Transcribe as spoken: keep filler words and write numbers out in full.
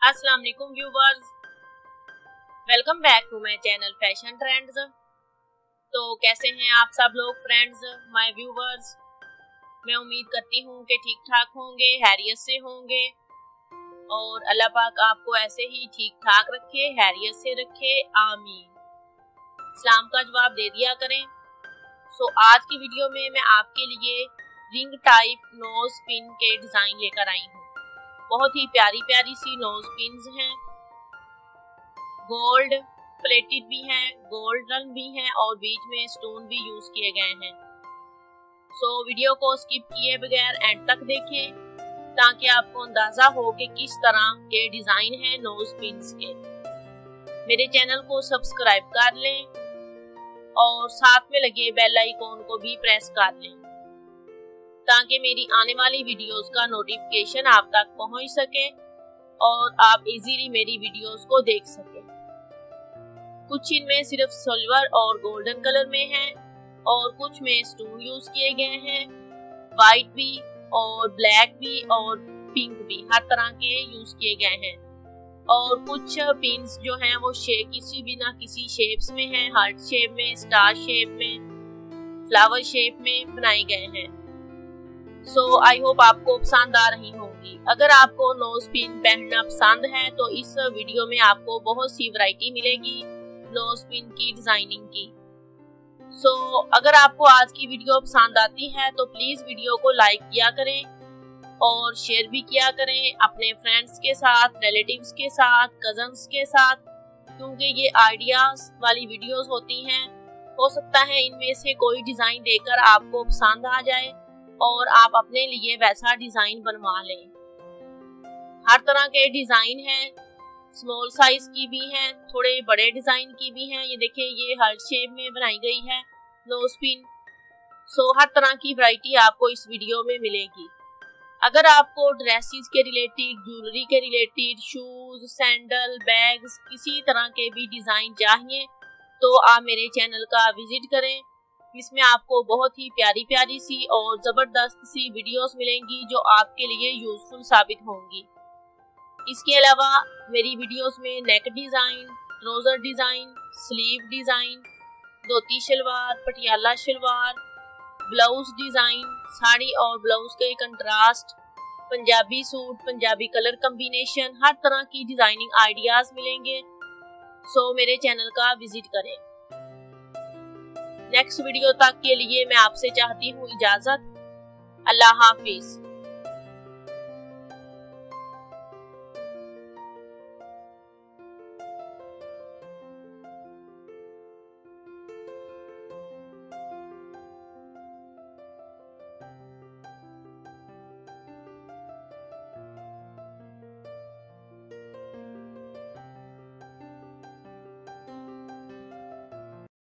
अस्सलाम वालेकुम viewers, welcome back to my channel fashion trends. तो कैसे हैं आप सब लोग फ्रेंड्स, माय व्यूवर्स। मैं उम्मीद करती हूँ कि ठीक ठाक होंगे, हैरियत से होंगे और अल्लाह पाक आपको ऐसे ही ठीक ठाक रखे, हैरियत से रखे, आमीन। सलाम का जवाब दे दिया करें। सो आज की वीडियो में मैं आपके लिए रिंग टाइप नोज पिन के डिजाइन लेकर आई हूँ। बहुत ही प्यारी प्यारी सी नोज पिन्स हैं, गोल्ड प्लेटेड भी हैं, गोल्डन भी हैं और बीच में स्टोन भी यूज किए गए हैं। सो वीडियो को स्किप किए बगैर एंड तक देखें ताकि आपको अंदाजा हो कि किस तरह के डिजाइन हैं नोज पिन्स के। मेरे चैनल को सब्सक्राइब कर लें और साथ में लगे बेल आइकॉन को भी प्रेस कर लें ताकि मेरी आने वाली वीडियोस का नोटिफिकेशन आप तक पहुंच सके और आप इजीली मेरी वीडियोस को देख सकें। कुछ इनमें सिर्फ सिल्वर और गोल्डन कलर में हैं और कुछ में स्टोन यूज किए गए हैं, वाइट भी और ब्लैक भी और पिंक भी, हर तरह के यूज किए गए हैं। और कुछ पिन्स जो हैं वो शेप किसी भी ना किसी शेप्स में हैं, हार्ट शेप में, स्टार शेप में, फ्लावर शेप में बनाए गए हैं। सो आई होप आपको पसंद आ रही होंगी। अगर आपको नोज पिन पहनना पसंद है तो इस वीडियो में आपको बहुत सी वैरायटी मिलेगी नोज पिन की डिजाइनिंग की। सो so, अगर आपको आज की वीडियो पसंद आती है तो प्लीज वीडियो को लाइक किया करें और शेयर भी किया करें अपने फ्रेंड्स के साथ, रिलेटिव्स के साथ, कजन्स के साथ, क्योंकि ये आइडियाज वाली वीडियोस होती हैं। हो सकता है इनमें से कोई डिजाइन देखकर आपको पसंद आ जाए और आप अपने लिए वैसा डिजाइन बनवा लें। हर तरह के डिजाइन हैं, स्मॉल साइज की भी हैं, थोड़े बड़े डिजाइन की भी हैं। ये देखें, ये हार्ट शेप में बनाई गई है नोज पिन। सो हर तरह की वैरायटी आपको इस वीडियो में मिलेगी। अगर आपको ड्रेसेस के रिलेटेड, ज्वेलरी के रिलेटेड, शूज, सैंडल, बैग्स, किसी तरह के भी डिजाइन चाहिए तो आप मेरे चैनल का विजिट करें। इसमें आपको बहुत ही प्यारी प्यारी सी और जबरदस्त सी वीडियोस मिलेंगी जो आपके लिए यूजफुल साबित होंगी। इसके अलावा मेरी वीडियोस में neck design, trouser design, sleeve design, dhoti salwar, Patiala salwar, blouse design, sari और ब्लाउज के contrast, Punjabi suit, Punjabi colour combination, हर तरह की डिजाइनिंग आइडियाज मिलेंगे। सो मेरे चैनल का विजिट करें। नेक्स्ट वीडियो तक के लिए मैं आपसे चाहती हूँ इजाजत। अल्लाह हाफिज।